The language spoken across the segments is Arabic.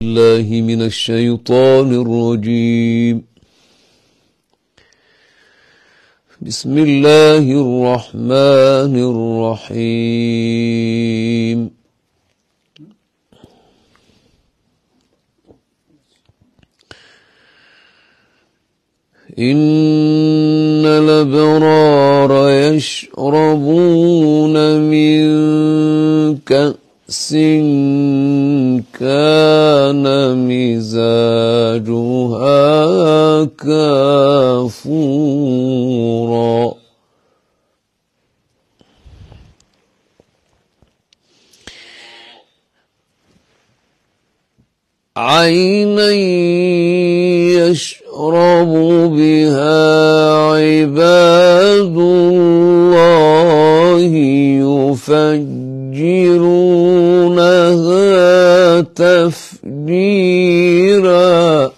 بالله من الشيطان الرجيم. بسم الله الرحمن الرحيم. إن الأبرار يشربون من كأس كان مزاجها كافورا عينا يشرب بها عباد الله يفجرونها تفجيرا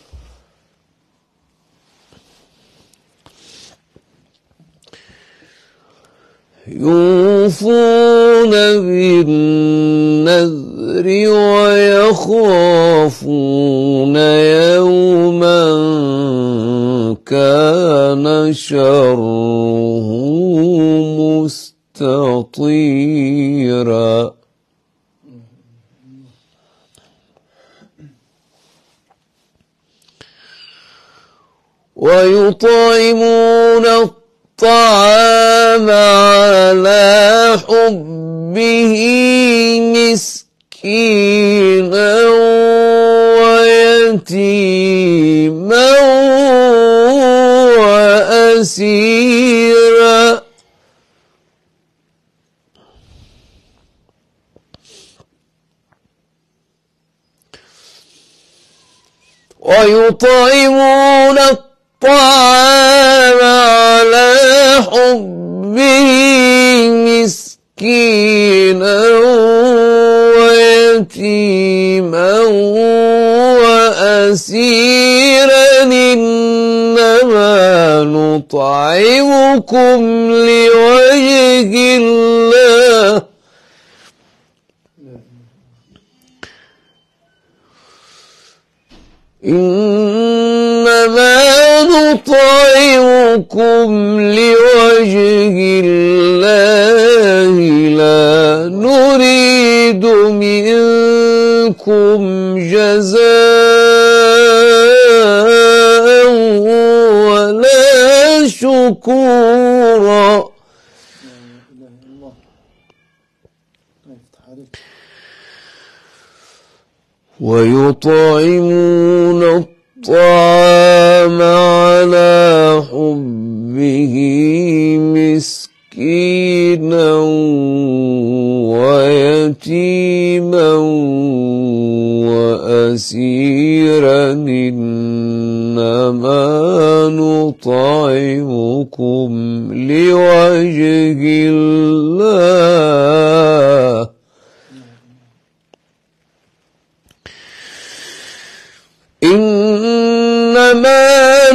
يوفون بالنذر ويخافون يوما كان شره مستطيرا ويطعمون الطعام على حبه مسكينا ويتيما وأسيرا ويطعمون الطعام على حبه مسكينا ويتيما وأسيرا إنما نطعمكم لوجه الله إنما نطعمكم لوجه الله لا نريد منكم جزاء ولا شكورا ويطعمون الطعام على حبه مسكينا ويتيما وأسيرا إنما نطعمكم لوجه الله إنما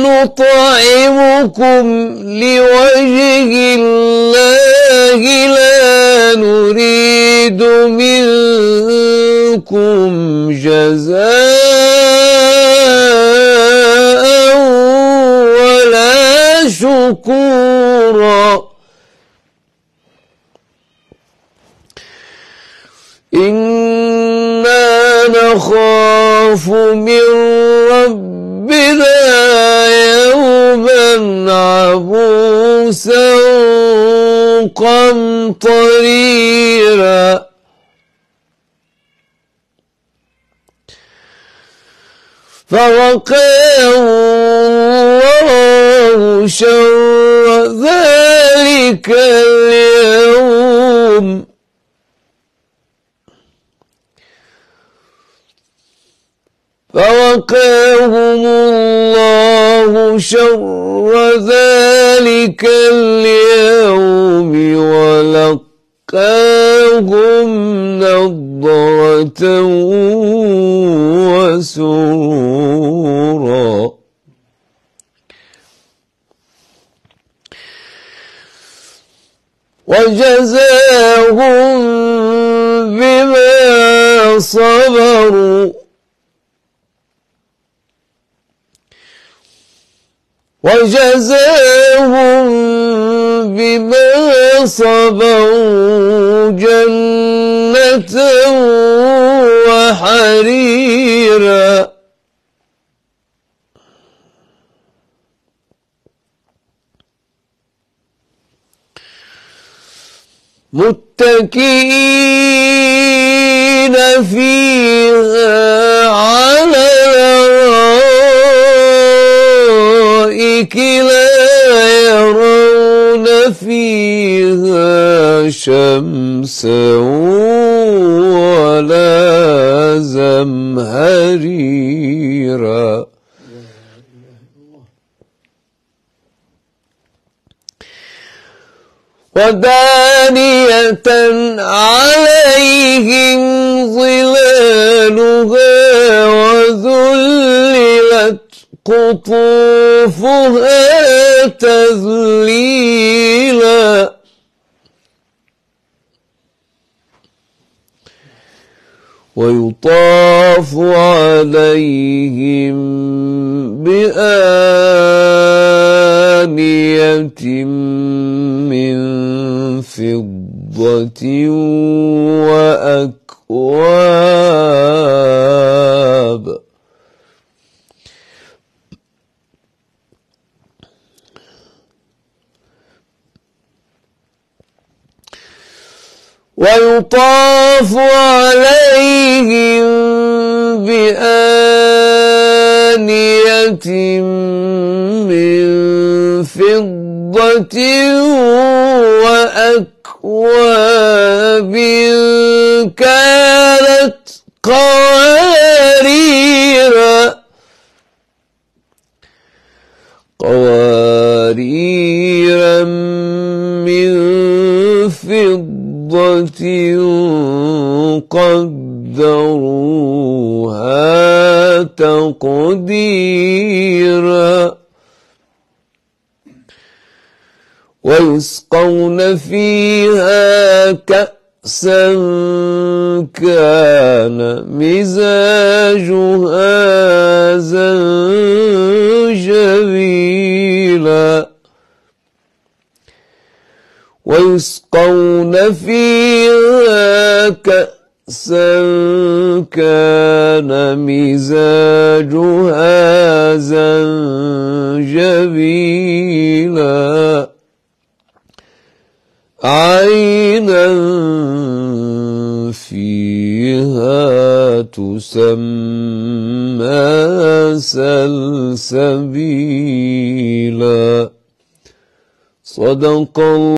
نطعمكم لوجه الله لا نريد منكم جزاء ولا شكورا إنا نخاف من ربنا يوما عبوسا قمطريرا فوقاه الله شر ذلك اليوم فوقاهم الله شر ذلك اليوم ولقاهم نضرة وسرورا وجزاهم بما صبروا وجزاهم بما صبروا جنة وحريرا متكئين فيها على الأرائك لا يرون فيها شمسا ولا زمهريرا ودانية عليهم ظلالها وذللت قطوفها تذليلا ويطاف عليهم بآنية من فضة وأكواب ويطاف عليهم بآنية من فضة وأكواب كانت قوارير من فضة قدروها تقديرا ويسقون فيها كأسا كان مزاجها زنجبيلا ويسقون فيها كأسا كان مزاجها زنجبيلا عينا فيها تسمى سلسبيلا. صدق الله.